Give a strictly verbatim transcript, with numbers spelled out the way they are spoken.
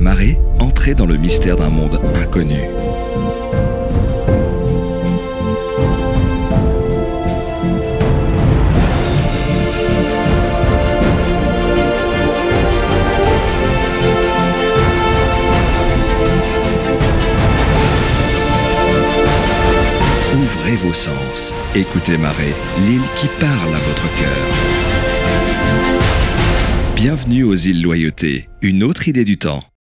marée, entrez dans le mystère d'un monde inconnu. Ouvrez vos sens. Écoutez Marée, l'île qui parle à votre cœur. Bienvenue aux îles Loyauté, une autre idée du temps.